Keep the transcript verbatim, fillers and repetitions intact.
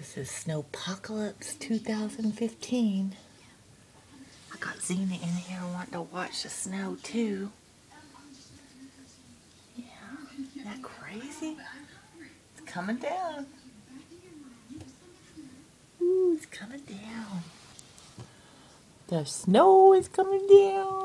This is SNOW-pocalipse two thousand fifteen. I got Xena in here wanting to watch the snow too. Yeah, isn't that crazy? It's coming down. Ooh, it's coming down. The snow is coming down.